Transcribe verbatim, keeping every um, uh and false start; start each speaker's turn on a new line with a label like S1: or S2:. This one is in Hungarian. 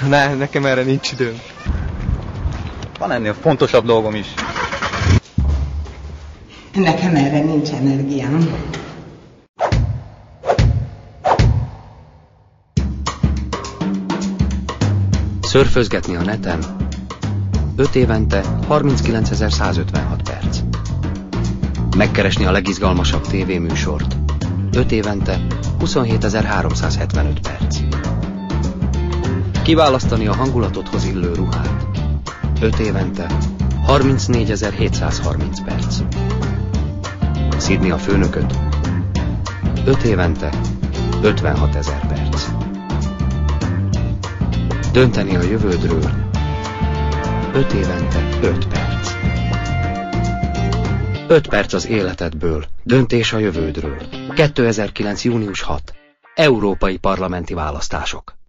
S1: Ne, nekem erre nincs időm.
S2: Van ennél fontosabb dolgom is.
S3: Nekem erre nincs energiám.
S4: Szörfözgetni a neten öt évente harminckilencezer-százötvenhat perc. Megkeresni a legizgalmasabb tévéműsort öt évente huszonhétezer-háromszázhetvenöt perc. Kiválasztani a hangulatodhoz illő ruhát öt évente harmincnégyezer-hétszázharminc perc. Szidni a főnököt öt évente ötvenhatezer perc. Dönteni a jövődről öt évente öt perc. öt perc az életedből. Döntés a jövődről. kétezer-kilenc. június hatodika. Európai parlamenti választások.